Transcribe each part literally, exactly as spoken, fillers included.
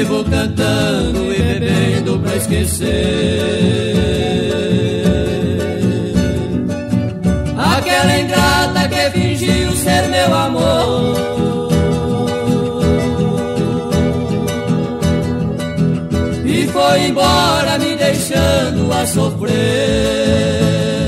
Vivo cantando e bebendo pra esquecer aquela ingrata que fingiu ser meu amor. E foi embora me deixando a sofrer.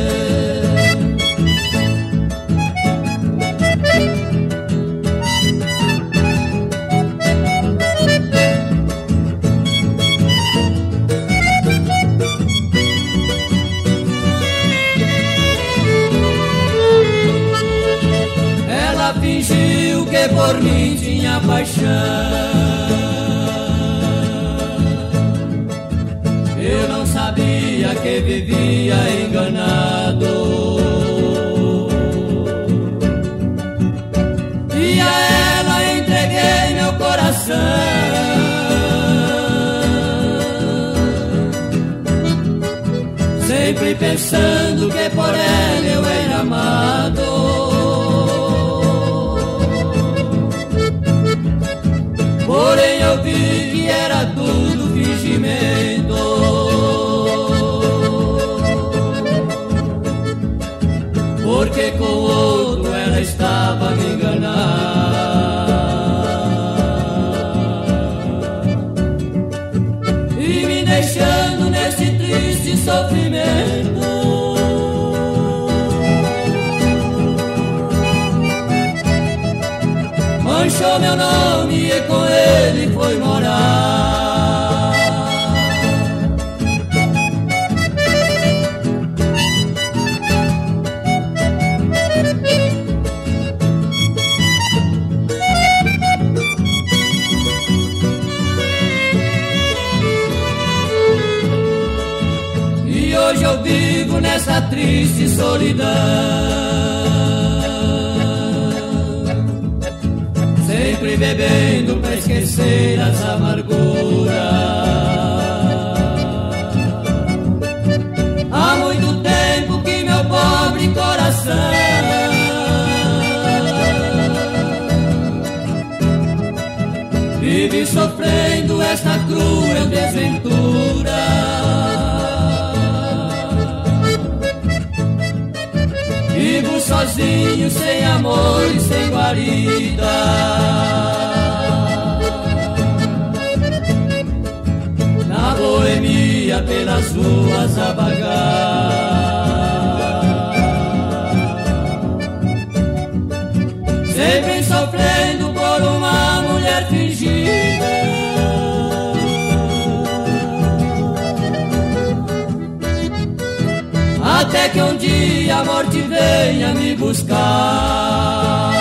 Fingiu que por mim tinha paixão. Eu não sabia que vivia enganado. E a ela entreguei meu coração, sempre pensando que por ela eu era amado. Porém eu vi que era tudo fingimento, porque com outro ela estava a me enganar e me deixando nesse triste sofrimento. Manchou meu nome e com ele foi morar. E hoje eu vivo nessa triste solidão, sempre bebendo pra esquecer as amarguras. Há muito tempo que meu pobre coração vive sofrendo esta cruel desventura. Vivo sozinho, sem amor e sem guarida, na boemia pelas ruas a vagar, sempre sofrendo por uma mulher fingida. Até que um dia a morte venha me buscar.